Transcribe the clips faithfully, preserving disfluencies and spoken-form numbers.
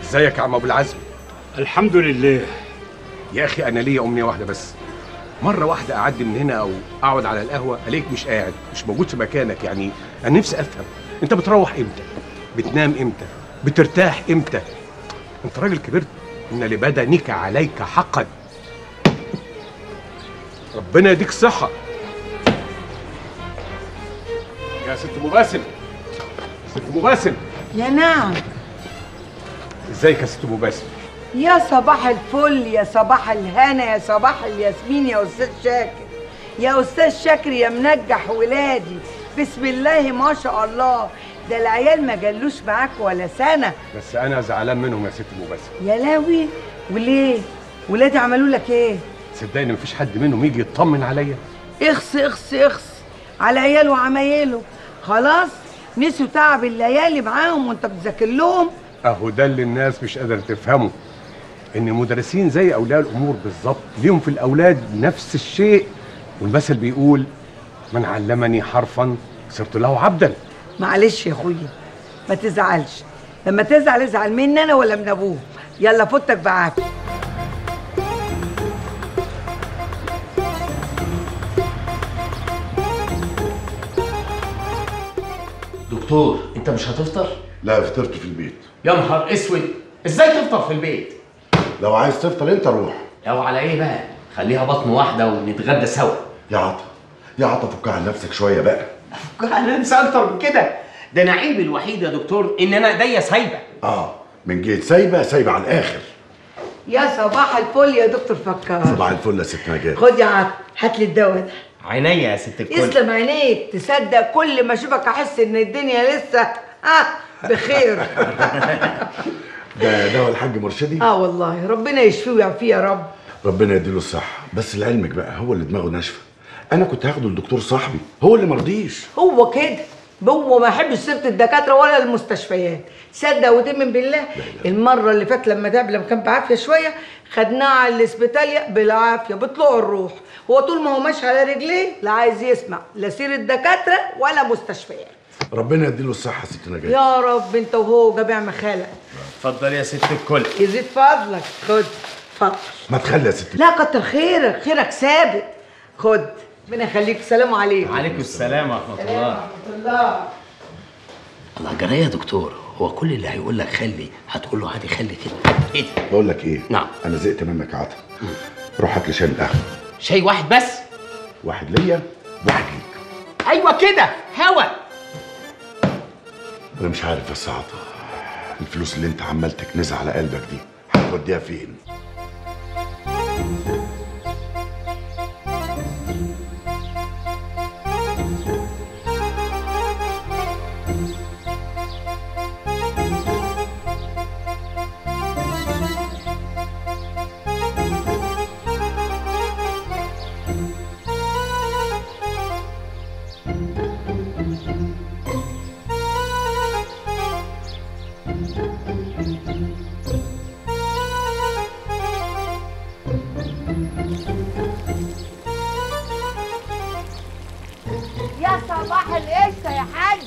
ازيك يا عم ابو العزم؟ الحمد لله. يا اخي انا ليا امنيه واحده بس، مره واحده اعدي من هنا او اقعد على القهوه الاقيك مش قاعد، مش موجود في مكانك. يعني انا نفسي افهم انت بتروح امتى؟ بتنام امتى؟ بترتاح امتى؟ انت راجل كبرت، ان لبدنك عليك حقا. ربنا يديك الصحه يا ست ابو باسم. ست ابو باسم. يا نعم. ازيك يا ست ابو باسم؟ يا صباح الفل، يا صباح الهنا، يا صباح الياسمين يا استاذ شاكر. يا استاذ شاكر يا منجح ولادي، بسم الله ما شاء الله، ده العيال ما جلوش معاك ولا سنه. بس انا زعلان منهم يا ست ابو باسم. يا لاوي، وليه؟ ولادي عملوا لك ايه؟ صدقني مفيش حد منهم يجي يطمن عليا. اخس اخس اخس على عياله وعمايله، خلاص نسوا تعب الليالي معاهم وانت بتذاكر لهم. اهو ده اللي الناس مش قادره تفهمه، ان المدرسين زي اولياء الامور بالظبط، ليهم في الاولاد نفس الشيء، والمثل بيقول من علمني حرفا صرت له عبدا. معلش يا اخويا ما تزعلش، لما تزعل ازعل مني انا ولا من ابوه. يلا فوتك بعافيه. دكتور انت مش هتفطر؟ لا فطرت في البيت. يا نهار اسود، ازاي تفطر في البيت؟ لو عايز تفطر انت روح. لو على ايه بقى؟ خليها بطن واحده ونتغدى سوا. يا عطا يا عطا فكها عن نفسك شويه بقى. افكها عن نفسي اكتر من كده؟ ده انا عيبي الوحيد يا دكتور ان انا ايديا سايبه. اه من جهه سايبه سايبه على الاخر. يا صباح الفل يا دكتور فكار. صباح الفل يا ست نجاة. خد يا عطا هات لي الدواء ده. عينيا يا ست الكل. يسلم عينيك، تصدق كل ما اشوفك احس ان الدنيا لسه اه بخير. ده دواء الحاج مرشدي؟ اه والله ربنا يشفيه ويعافيه يا رب. ربنا يديله الصحه، بس لعلمك بقى هو اللي دماغه ناشفه. انا كنت هاخده لدكتور صاحبي، هو اللي مرضيش. هو كده، هو ما يحبش سيره الدكاتره ولا المستشفيات. صدق وتؤمن بالله، المره اللي فاتت لما تعب لما كان بعافيه شويه خدناه على الاسبيتاليا بالعافيه بطلوع الروح. هو طول ما هو ماشي على رجليه لا عايز يسمع لا سيره دكاتره ولا مستشفيات. ربنا يديله الصحه يا ست نجاة. يا رب انت وهو جميع ما خلق. اتفضل يا ست الكل. يزيد فضلك. خد اتفضل. ما تخلي يا ست. لا كتر خيرك، خيرك ثابت. خد ربنا يخليك. سلام عليكم. وعليكم السلام ورحمه الله. ورحمه الله. الله جرايه يا دكتور، هو كل اللي هيقول لك خلي هتقول له عادي خلي كده؟ ايه ده؟ بقول لك ايه؟ نعم. انا زهقت منك يا عطا. روح هات لي شاي من القهوه. شاي واحد بس؟ واحد ليا واحد ليك. ايوه كده هوا. انا مش عارف بس يا عطا، الفلوس اللي انت عمال تكنزها على قلبك دي هتوديها فين؟ يا صباح القشطة يا حاج.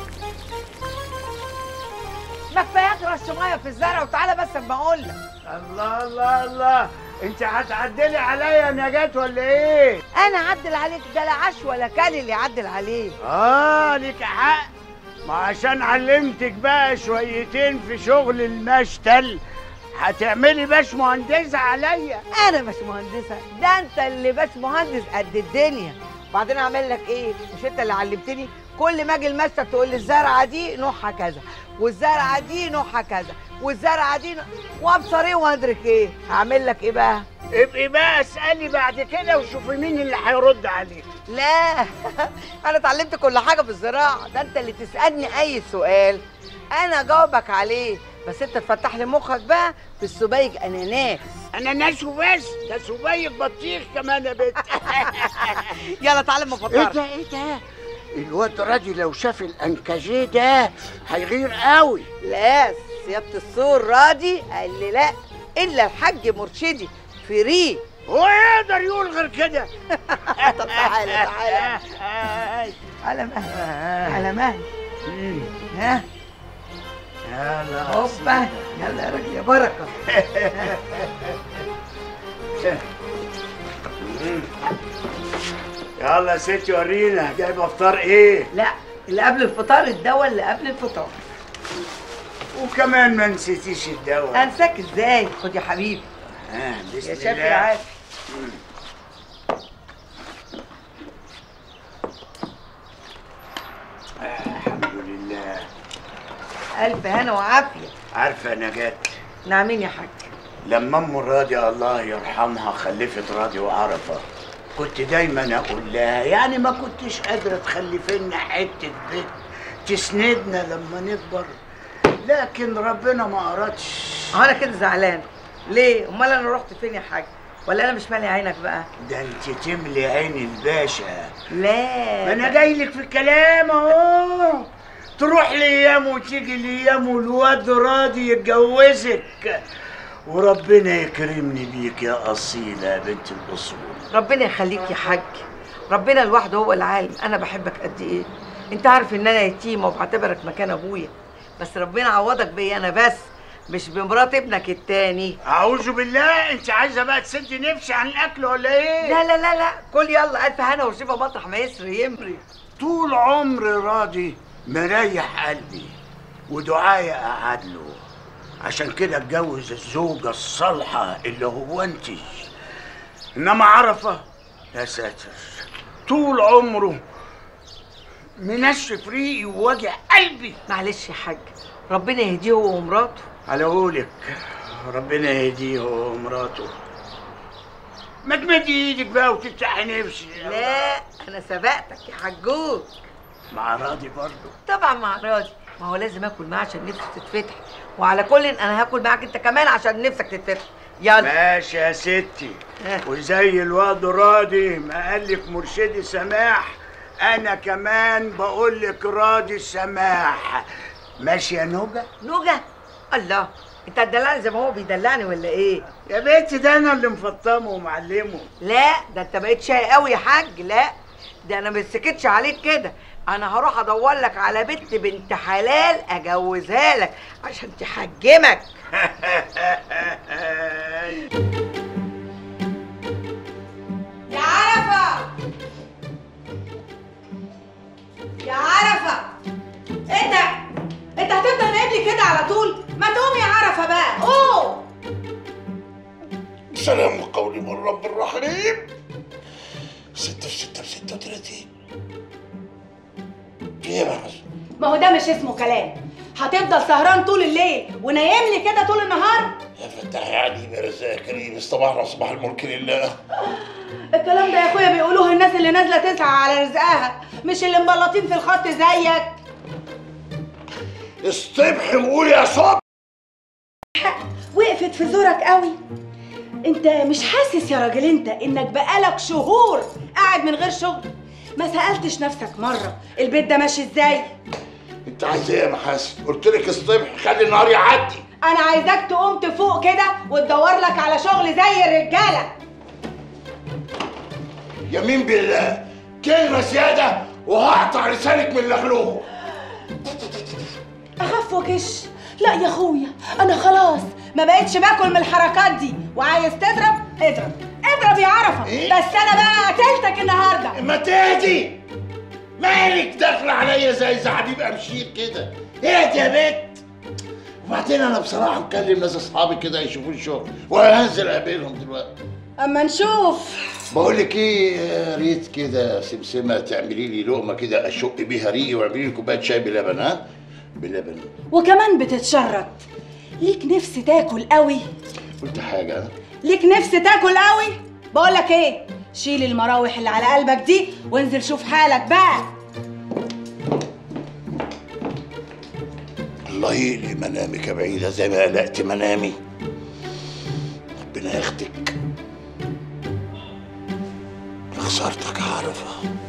ما كفاياك رش ميه في الزرع وتعالى بس اما اقول لك. الله الله الله، انت هتعدلي عليا يا نجاة ولا ايه؟ انا اعدل عليك؟ ده لا عش ولا كان اللي يعدل عليك. اه ليك حق، ما عشان علمتك بقى شويتين في شغل المشتل هتعملي باش مهندسة عليا. انا باش مهندسه؟ ده انت اللي باش مهندس قد الدنيا. وبعدين اعمل لك ايه؟ مش انت اللي علمتني؟ كل ما اجي المشتل تقول لي الزرعه دي نوعها كذا، والزرعه دي نوعها كذا، والزرعه دي ن... وابصر ايه وادرك ايه؟ اعمل لك ايه بقى؟ ابقي بقى اسالي بعد كده وشوفي مين اللي هيرد عليك. لا انا اتعلمت كل حاجه في الزراعه، ده انت اللي تسالني اي سؤال انا اجاوبك عليه، بس انت تفتح لي مخك بقى في السبايك اناناس. اناناس وبس؟ ده سبايك بطيخ كمان يا بنت. يلا تعالى ما ايه افطرك. ده ايه ده؟ الواد راجل لو شاف الانكاجيه ده هيغير قوي. لا سياده السور راضي قال لي لا الا الحاج مرشدي فري. هو يقدر يقول غير كده؟ طب تعالى تعالى على مهلي على مهلي. ها يلا هوبا يلا يا راجل يا بركه. يلا يا ستي ورينا جايبه فطار ايه؟ لا اللي قبل الفطار الدواء اللي قبل الفطار. وكمان ما نسيتيش الدواء. انساك ازاي؟ خد يا حبيبي. اه بسم يا الله. شافي يا عافي. الحمد لله. الف هنا وعافيه. عارفه يا نجاة، نعمين يا حاج. لما ام راضي الله يرحمها خلفت راضي وعرفه كنت دايما اقول لها يعني ما كنتش قادره تخلف لنا حته بيت تسندنا لما نكبر، لكن ربنا ما ارادش. انا كده زعلان ليه؟ امال انا رحت فين يا حاج؟ ولا انا مش مالي عينك بقى؟ ده انت تملي عين الباشا. لا ما انا جاي لك في الكلام اهو. تروح لايام وتيجي لايام والواد راضي يتجوزك، وربنا يكرمني بيك يا اصيله يا بنت الاصول. ربنا يخليك يا حاج، ربنا لوحده هو العالم انا بحبك قد ايه. انت عارف ان انا يتيمه وبعتبرك مكان ابويا، بس ربنا عوضك بيا انا بس، مش بمرات ابنك التاني. اعوذ بالله، انت عايزه بقى تسدي نفسي عن الاكل ولا ايه؟ لا لا لا لا كل يلا الف هنا وسيبها مطرح ما يسري يمري. طول عمري راضي مريح قلبي ودعائي قعد له، عشان كده اتجوز الزوجه الصالحه اللي هو انت. انما عرفه يا ساتر طول عمره منشف ريقي ووجع قلبي. معلش يا حاج، ربنا يهديه هو ومراته. على قولك ربنا يهديه هو ومراته. ما تمدي ايدك بقى وتفتحي نفسي. لا انا سبقتك يا حجوج. مع راضي برضه؟ طبعا مع راضي، ما هو لازم اكل معاه عشان نفسي تتفتح، وعلى كل انا هاكل معاك انت كمان عشان نفسك تتفتح. يلا ماشي يا ستي. اه. وزي الواد راضي ما قالك مرشدي سماح، انا كمان بقول لك راضي سماح. ماشي يا نوجه؟ نوجه؟ الله، انت هتدلعني زي ما هو بيدلعني ولا ايه؟ يا بنتي ده انا اللي مفطمه ومعلمه. لا ده انت بقيت شقي قوي يا حاج. لا ده انا ما سكتش عليك كده، انا هروح ادور لك على بنت بنت حلال اجوزها لك عشان تحجمك. يا عرفة يا عرفة، انت انت هتفضل نايم لي كده على طول؟ ما تقوم يا عرفة بقى، قوم. سلام قولي من رب الرحيم. ستة في ستة في ستة وتلاتين. في ايه يا حسن؟ ما هو ده مش اسمه كلام. هتفضل سهران طول الليل ونايم لي كده طول النهار؟ يا فتاح يا عليم يا رزاق يا كريم، اصطبحنا وصباح الملك لله. الكلام ده يا اخويا بيقولوه الناس اللي نازله تسعى على رزقها، مش اللي مبلطين في الخط زيك. اصطبحي وقولي يا صبح. وقفت في زورك قوي. انت مش حاسس يا راجل انت انك بقالك شهور قاعد من غير شغل؟ ما سألتش نفسك مرة البيت ده ماشي ازاي؟ انت عايزه ايه يا محاسن؟ قلت لك اصطبحي خلي النهار يعدي. انا عايزاك تقوم تفوق كده وتدور لك على شغل زي الرجالة. يمين بالله كلمة زيادة وهقطع لسانك من لغلوه. اخف وكش. لا يا اخويا انا خلاص ما بقتش باكل من الحركات دي، وعايز تضرب اضرب اضرب يا عرفة. إيه؟ بس انا بقى قتلتك النهارده. ما تهدي، مالك داخله عليا زي زعبيب امشير كده؟ اهدي يا بت. وبعدين انا بصراحه مكلم ناس اصحابي كده يشوفوا الشغل وهنزل اقابلهم دلوقتي. اما نشوف. بقول لك ايه، يا ريت كده سمسمه تعملي لي لقمه كده اشق بيها ريقي، واعملي لي كوبايه شاي بلبن. ها بلبن. وكمان بتتشرط. ليك نفس تاكل قوي؟ قلت حاجه؟ ها ليك نفس تاكل قوي؟ بقول لك ايه، شيل المراوح اللي على قلبك دي وانزل شوف حالك بقى. الله يقلي منامك يا بعيده زي ما قلقت منامي. ربنا ياخدك. خسارتك عارفه.